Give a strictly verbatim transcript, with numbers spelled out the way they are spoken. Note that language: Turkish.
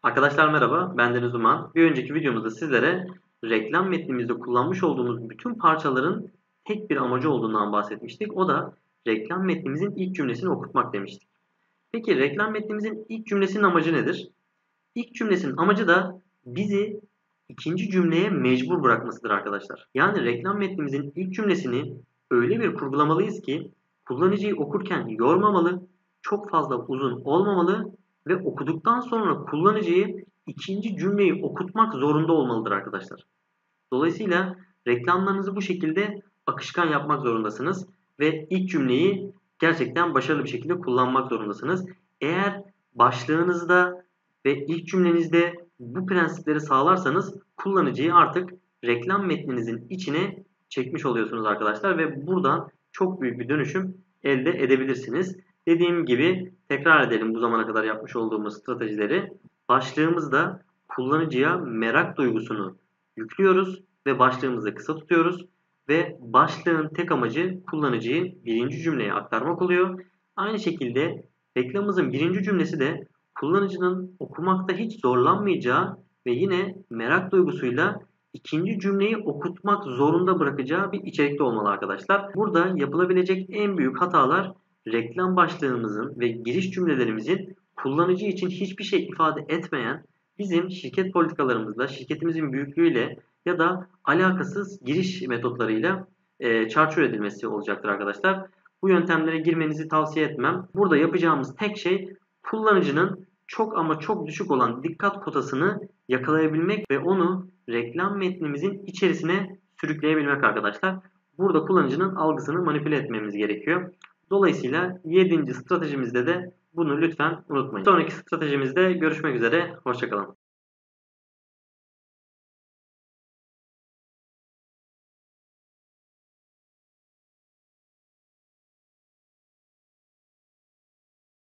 Arkadaşlar merhaba, ben Deniz Uman. Bir önceki videomuzda sizlere reklam metnimizde kullanmış olduğumuz bütün parçaların tek bir amacı olduğundan bahsetmiştik. O da reklam metnimizin ilk cümlesini okutmak demiştik. Peki reklam metnimizin ilk cümlesinin amacı nedir? İlk cümlesinin amacı da bizi ikinci cümleye mecbur bırakmasıdır arkadaşlar. Yani reklam metnimizin ilk cümlesini öyle bir kurgulamalıyız ki kullanıcıyı okurken yormamalı, çok fazla uzun olmamalı ve okuduktan sonra kullanıcıyı ikinci cümleyi okutmak zorunda olmalıdır arkadaşlar. Dolayısıyla reklamlarınızı bu şekilde akışkan yapmak zorundasınız ve ilk cümleyi gerçekten başarılı bir şekilde kullanmak zorundasınız. Eğer başlığınızda ve ilk cümlenizde bu prensipleri sağlarsanız kullanıcıyı artık reklam metninizin içine çekmiş oluyorsunuz arkadaşlar ve buradan çok büyük bir dönüşüm elde edebilirsiniz. Dediğim gibi tekrar edelim bu zamana kadar yapmış olduğumuz stratejileri. Başlığımızda kullanıcıya merak duygusunu yüklüyoruz ve başlığımızı kısa tutuyoruz ve başlığın tek amacı kullanıcıyı birinci cümleye aktarmak oluyor. Aynı şekilde reklamımızın birinci cümlesi de kullanıcının okumakta hiç zorlanmayacağı ve yine merak duygusuyla ikinci cümleyi okutmak zorunda bırakacağı bir içerikte olmalı arkadaşlar. Burada yapılabilecek en büyük hatalar reklam başlığımızın ve giriş cümlelerimizin kullanıcı için hiçbir şey ifade etmeyen, bizim şirket politikalarımızla, şirketimizin büyüklüğüyle ya da alakasız giriş metotlarıyla e, çarçur edilmesi olacaktır arkadaşlar. Bu yöntemlere girmenizi tavsiye etmem. Burada yapacağımız tek şey kullanıcının çok ama çok düşük olan dikkat kotasını yakalayabilmek ve onu reklam metnimizin içerisine sürükleyebilmek arkadaşlar. Burada kullanıcının algısını manipüle etmemiz gerekiyor. Dolayısıyla yedinci stratejimizde de bunu lütfen unutmayın. Sonraki stratejimizde görüşmek üzere. Hoşçakalın.